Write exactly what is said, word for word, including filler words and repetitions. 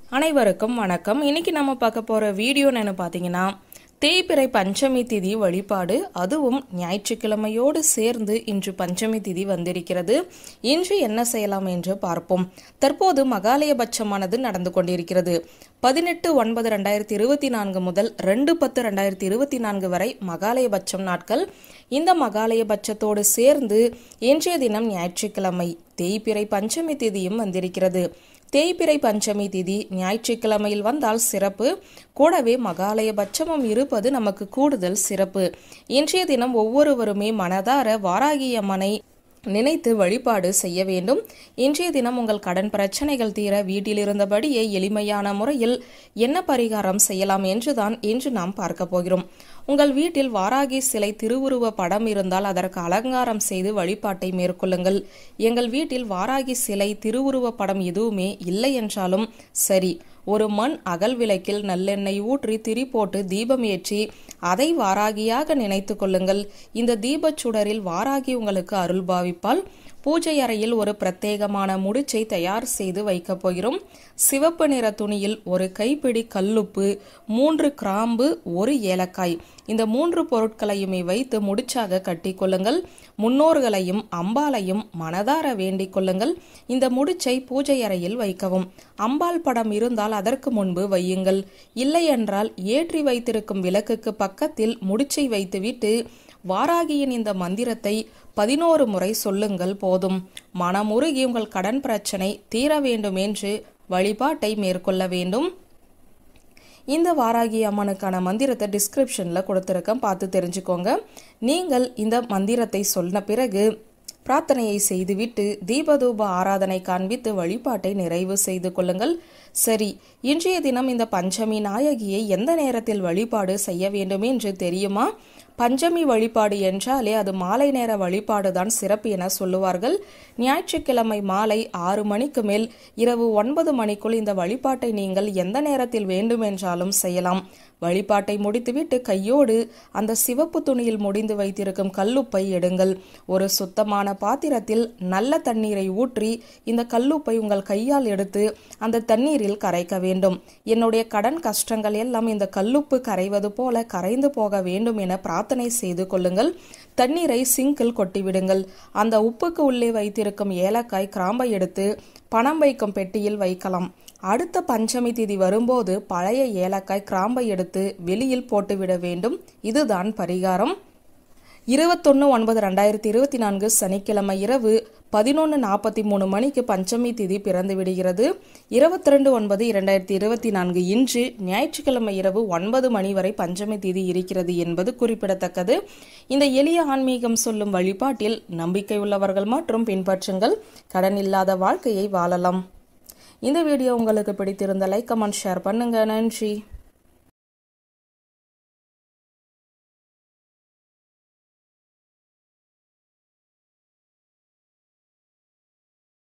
அனைவருக்கும் வணக்கம். இன்னைக்கு நம்ம பார்க்க போற வீடியோ என்னன்னு பாத்தீங்கன்னா, தேய்பிறை பஞ்சமி திதி வழிபாடு, அதுவும் ஞாயிற்றுக்கிழமையோடு சேர்ந்து இன்று பஞ்சமி திதி வந்திருக்கிறது. இன்று என்ன செய்யலாம் என்று பார்ப்போம். தற்போது மகாலயபட்சமானது நடந்து கொண்டிருக்கிறது. பதினெட்டு ஒன்பது ரெண்டாயிரத்தி இருபத்தி நான்கு முதல் ரெண்டு பத்து ரெண்டாயிரத்தி இருபத்தி நான்கு வரை மகாலயபட்சம் நாட்கள். இந்த மகாலயபட்சத்தோடு சேர்ந்து இன்றைய தினம் ஞாயிற்றுக்கிழமை தேய்பிறை பஞ்சமி திதியும் வந்திருக்கிறது. தேய்பிறை பஞ்சமி திதி ஞாயிற்றுக்கிழமையில் வந்தால் சிறப்பு, கூடவே மகாலயபட்சமும் இருப்பது நமக்கு கூடுதல் சிறப்பு. இன்றைய தினம் ஒவ்வொருவருமே மனதார வாராகி அம்மனை நினைத்து வழிபாடு செய்ய வேண்டும். இன்றைய தினம் உங்கள் கடன் பிரச்சனைகள் தீர வீட்டில் இருந்தபடியே எளிமையான முறையில் என்ன பரிகாரம் செய்யலாம் என்றுதான் இன்று நாம் பார்க்க போகிறோம். உங்கள் வீட்டில் வாராகி சிலை திருவுருவ படம் இருந்தால் அதற்கு அலங்காரம் செய்து வழிபாட்டை மேற்கொள்ளுங்கள். எங்கள் வீட்டில் வாராகி சிலை திருவுருவ படம் எதுவுமே இல்லை என்றாலும் சரி, ஒரு மண் அகல் விளக்கில் நல்லெண்ணெய் ஊற்றி திரி போட்டு தீபம் ஏற்றி அதை வாராகியாக நினைத்து கொள்ளுங்கள். இந்த தீபச் சுடரில் வாராகி உங்களுக்கு அருள் பாவிப்பால். பூஜை அறையில் ஒரு பிரத்யேகமான முடிச்சை தயார் செய்து வைக்கப் போகிறோம். சிவப்பு நிற துணியில் ஒரு கைப்பிடி கல்லுப்பு, மூன்று கிராம்பு, ஒரு ஏலக்காய், இந்த மூன்று பொருட்களையுமே வைத்து முடிச்சாக கட்டி கொள்ளுங்கள். முன்னோர்களையும் அம்பாளையும் மனதார வேண்டிக் கொள்ளுங்கள். இந்த முடிச்சை பூஜை அறையில் வைக்கவும். அம்பாள் படம் இருந்தால் அதற்கு முன்பு வையுங்கள். இல்லை என்றால் ஏற்றி வைத்திருக்கும் விளக்குக்கு பக்கத்தில் முடிச்சை வைத்துவிட்டு வாராகியின் இந்த மந்திரத்தை பதினோரு முறை சொல்லுங்கள் போதும். மனமுருகி உங்கள் கடன் பிரச்சனை தீர வேண்டும் என்று வழிபாட்டை மேற்கொள்ள வேண்டும். இந்த வாராகி அம்மனுக்கான மந்திரத்தை டிஸ்கிரிப்ஷன்ல கொடுத்திருக்கேன், பார்த்து தெரிஞ்சுக்கோங்க. நீங்கள் இந்த மந்திரத்தை சொன்ன பிறகு பிரார்த்தனையை செய்துவிட்டு தீபதூப ஆராதனை காண்பித்து வழிபாட்டை நிறைவு செய்து கொள்ளுங்கள். சரி, இன்றைய தினம் இந்த பஞ்சமி நாயகியை எந்த நேரத்தில் வழிபாடு செய்ய வேண்டும் என்று தெரியுமா? பஞ்சமி வழிபாடு என்றாலே அது மாலை நேர வழிபாடுதான் சிறப்பு என சொல்லுவார்கள். ஞாயிற்றுக்கிழமை மாலை ஆறு மணிக்கு மேல் இரவு ஒன்பது மணிக்குள் இந்த வழிபாட்டை நீங்கள் எந்த நேரத்தில் வேண்டுமென்றாலும் செய்யலாம். வழிபாட்டை முடித்துவிட்டு கையோடு அந்த சிவப்பு துணியில் முடிந்து வைத்திருக்கும் கல்லுப்பை எடுங்கள். ஒரு சுத்தமான பாத்திரத்தில் நல்ல தண்ணீரை ஊற்றி இந்த கல்லுப்பை உங்கள் கையால் எடுத்து அந்த தண்ணீரில் கரைக்க வேண்டும். என்னுடைய கடன் கஷ்டங்கள் எல்லாம் இந்த கல்லுப்பு கரைவது போல கரைந்து போக வேண்டும் என பிரார்த்தனை செய்து கொள்ளுங்கள். தண்ணீரை சிங்கில் கொட்டிவிடுங்கள். அந்த உப்புக்கு உள்ளே வைத்திருக்கும் ஏலக்காய், கிராம்பை எடுத்து பணம் வைக்கும் பெட்டியில் வைக்கலாம். அடுத்த பஞ்சமி திதி வரும்போது பழைய ஏலக்காய், கிராம்பை எடுத்து வெளியில் போட்டுவிட வேண்டும். இதுதான் பரிகாரம். இருபத்தொன்னு ஒன்பது ரெண்டாயிரத்தி இருபத்தி நான்கு சனிக்கிழமை இரவு பதினொன்று நாற்பத்தி மூணு மணிக்கு பஞ்சமி திதி பிறந்து விடுகிறது. இருபத்தி ரெண்டு ஒன்பது இரண்டாயிரத்தி இருபத்தி நான்கு இன்று ஞாயிற்றுக்கிழமை இரவு ஒன்பது மணி வரை பஞ்சமி திதி இருக்கிறது என்பது குறிப்பிடத்தக்கது. இந்த எளிய ஆன்மீகம் சொல்லும் வழிபாட்டில் நம்பிக்கை உள்ளவர்கள் மற்றும் பின்பற்றுங்கள். கடன் இல்லாத வாழ்க்கையை வாழலாம். இந்த வீடியோ உங்களுக்கு பிடித்திருந்த லைக், கமெண்ட், ஷேர் பண்ணுங்க. நன்றி.